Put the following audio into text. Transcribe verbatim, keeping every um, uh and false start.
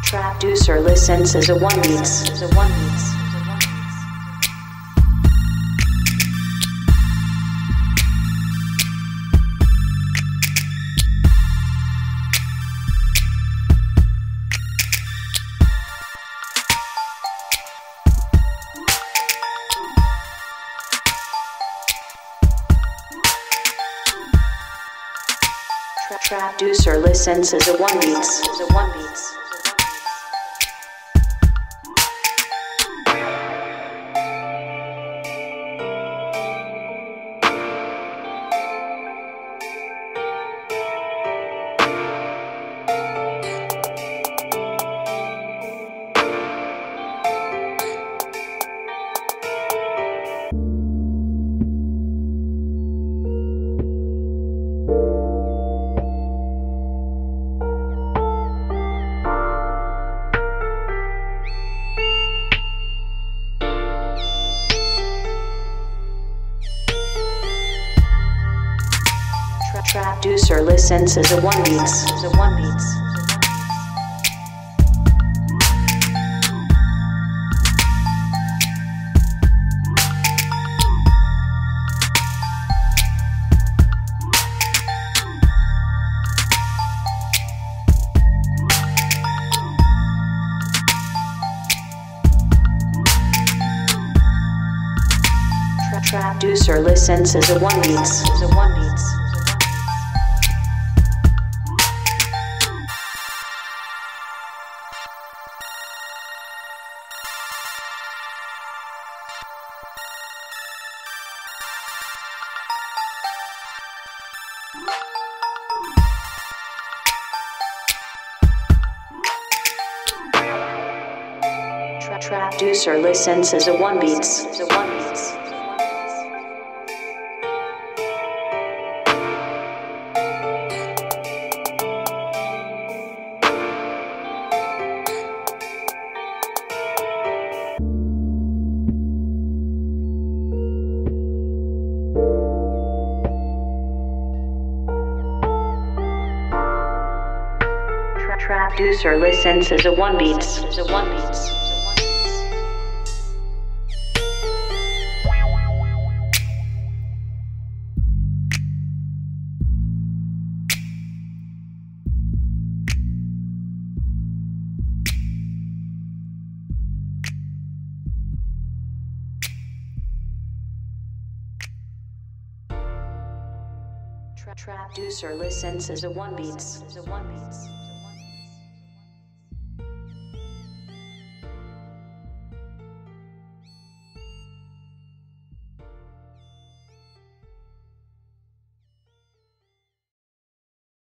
Traducer listens as a one beats. As a one beats. Traducer listens as a one beats. As a one beats. Traducer listens as a one beats. As a one beats. Traducer listens as a one beats. As a one beats. Traducer listens as a one beats. As a one beats. Traducer listens as a one beats. As a one beats. Traducer listens as a one beats. As a one beats.